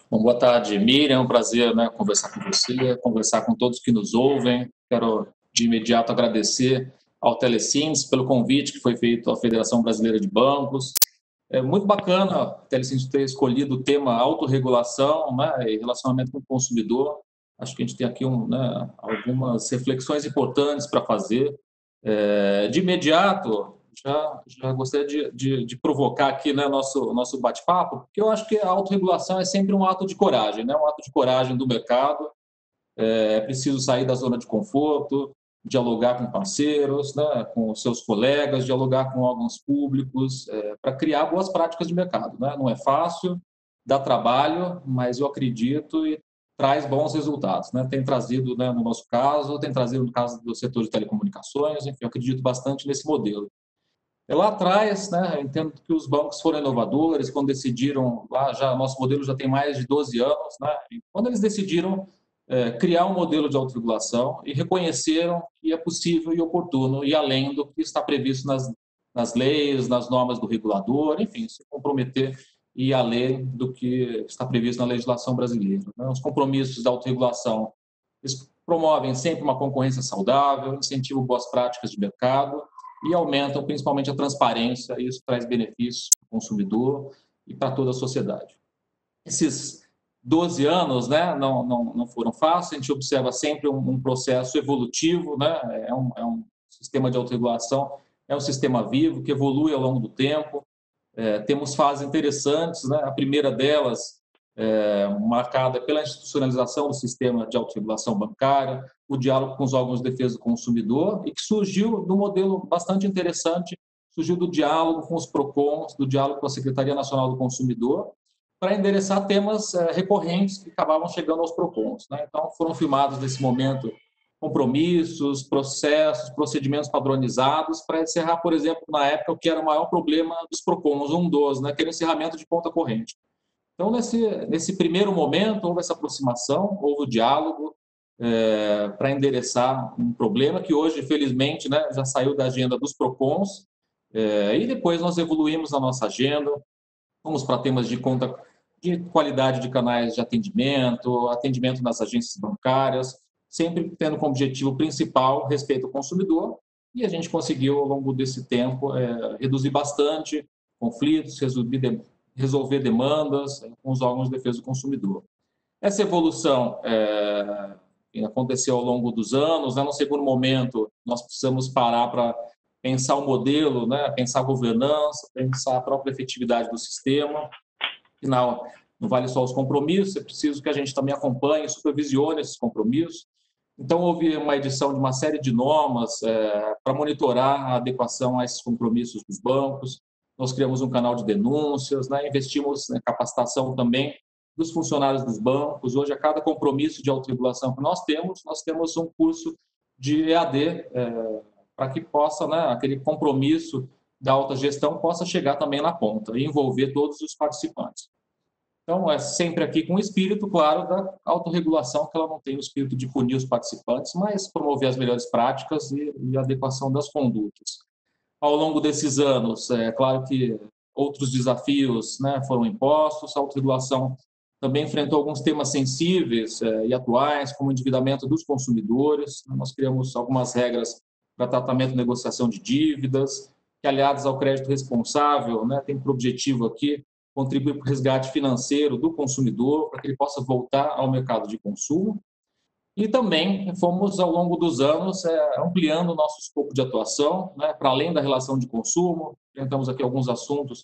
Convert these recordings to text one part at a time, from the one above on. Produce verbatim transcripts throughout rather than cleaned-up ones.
Bom, boa tarde, Miriam. É um prazer, né, conversar com você, conversar com todos que nos ouvem. Quero de imediato agradecer ao Telecins pelo convite que foi feito à Federação Brasileira de Bancos. É muito bacana a Telecins ter escolhido o tema autorregulação, né, e relacionamento com o consumidor. Acho que a gente tem aqui um, né, algumas reflexões importantes para fazer. É, de imediato, já, já gostaria de, de, de provocar aqui, né, nosso, nosso bate-papo, porque eu acho que a autorregulação é sempre um ato de coragem, né, um ato de coragem do mercado. É preciso sair da zona de conforto, dialogar com parceiros, né, com os seus colegas, dialogar com órgãos públicos, é, para criar boas práticas de mercado. Né? Não é fácil, dá trabalho, mas eu acredito e traz bons resultados. Né? Tem trazido, né, no nosso caso, tem trazido no caso do setor de telecomunicações, enfim, eu acredito bastante nesse modelo. E lá atrás, né, eu entendo que os bancos foram inovadores, quando decidiram, lá já, nosso modelo já tem mais de doze anos, né, e quando eles decidiram é, criar um modelo de autorregulação e reconheceram que é possível e oportuno ir além do que está previsto nas, nas leis, nas normas do regulador, enfim, se comprometer e ir além do que está previsto na legislação brasileira. Né. Os compromissos da autorregulação, eles promovem sempre uma concorrência saudável, incentivam boas práticas de mercado, e aumentam principalmente a transparência, e isso traz benefícios para o consumidor e para toda a sociedade. Esses doze anos, né, não, não, não foram fáceis, a gente observa sempre um, um processo evolutivo, né, é um, é um sistema de autorregulação, é um sistema vivo que evolui ao longo do tempo. É, temos fases interessantes, né, a primeira delas é, marcada pela institucionalização do sistema de autorregulação bancária, o diálogo com os órgãos de defesa do consumidor, e que surgiu de um modelo bastante interessante, surgiu do diálogo com os PROCONs, do diálogo com a Secretaria Nacional do Consumidor, para endereçar temas é, recorrentes que acabavam chegando aos PROCONs. Né? Então, foram firmados nesse momento compromissos, processos, procedimentos padronizados para encerrar, por exemplo, na época, o que era o maior problema dos PROCONs, um dos, né, que era o encerramento de conta corrente. Então, nesse, nesse primeiro momento, houve essa aproximação, houve o diálogo é, para endereçar um problema que hoje, felizmente, né, já saiu da agenda dos PROCONs, é, e depois nós evoluímos na nossa agenda, fomos para temas de conta, de qualidade de canais de atendimento, atendimento nas agências bancárias, sempre tendo como objetivo principal respeito ao consumidor, e a gente conseguiu, ao longo desse tempo, é, reduzir bastante conflitos, resolver, resolver demandas é, com os órgãos de defesa do consumidor. Essa evolução é, aconteceu ao longo dos anos, né? No segundo momento, nós precisamos parar para pensar o modelo, né? Pensar a governança, pensar a própria efetividade do sistema. Afinal, não vale só os compromissos, é preciso que a gente também acompanhe e supervisione esses compromissos. Então, houve uma edição de uma série de normas é, para monitorar a adequação a esses compromissos dos bancos. Nós criamos um canal de denúncias, né? Investimos em capacitação também dos funcionários dos bancos. Hoje, a cada compromisso de autorregulação que nós temos, nós temos um curso de E A D é, para que possa, né, aquele compromisso da alta gestão possa chegar também na ponta e envolver todos os participantes. Então, é sempre aqui com o espírito, claro, da autorregulação, que ela não tem o espírito de punir os participantes, mas promover as melhores práticas e, e a adequação das condutas. Ao longo desses anos, é claro que outros desafios, né, foram impostos, a autorregulação também enfrentou alguns temas sensíveis é, e atuais, como o endividamento dos consumidores. Nós criamos algumas regras para tratamento e negociação de dívidas, que, aliadas ao crédito responsável, né, tem por objetivo aqui contribuir para o resgate financeiro do consumidor, para que ele possa voltar ao mercado de consumo. E também fomos, ao longo dos anos, é, ampliando o nosso escopo de atuação, né, para além da relação de consumo. Tentamos aqui alguns assuntos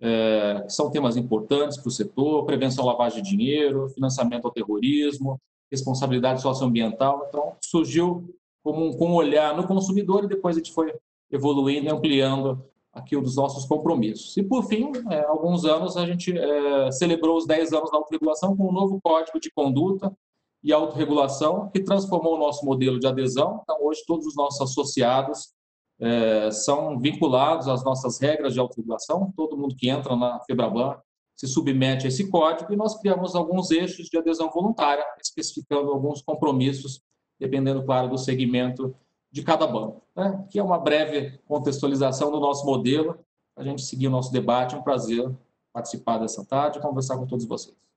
é, que são temas importantes para o setor: prevenção à lavagem de dinheiro, financiamento ao terrorismo, responsabilidade socioambiental. Então, surgiu como um, com um olhar no consumidor, e depois a gente foi evoluindo e ampliando aqui um dos nossos compromissos. E, por fim, é, há alguns anos, a gente é, celebrou os dez anos da autorregulação com um novo código de conduta e autorregulação, que transformou o nosso modelo de adesão. Então, hoje, todos os nossos associados é, são vinculados às nossas regras de autorregulação. Todo mundo que entra na Febraban se submete a esse código, e nós criamos alguns eixos de adesão voluntária, especificando alguns compromissos, dependendo, claro, do segmento de cada banco. Né? Aqui é uma breve contextualização do nosso modelo, para a gente seguir o nosso debate. É um prazer participar dessa tarde e conversar com todos vocês.